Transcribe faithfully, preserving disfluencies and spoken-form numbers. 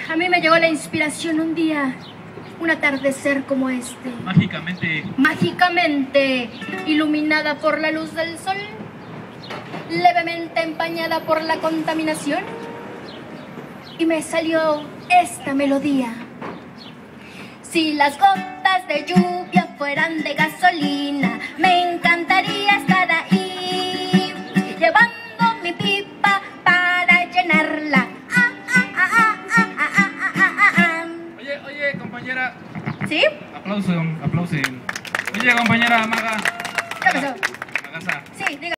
A mí me llegó la inspiración un día, un atardecer como este. Mágicamente. Mágicamente iluminada por la luz del sol, levemente empañada por la contaminación, y me salió esta melodía. Si las gotas de lluvia fueran de gasolina, me encantaría estar ahí, llevando mi pipa para llenarla. Ah, ah, ah, ah, ah, ah, ah, ah, ah. Oye, oye, compañera. ¿Sí? Aplauso, aplauso. Oye, compañera Maga. ¿Qué pasó? Magasa. Sí, diga.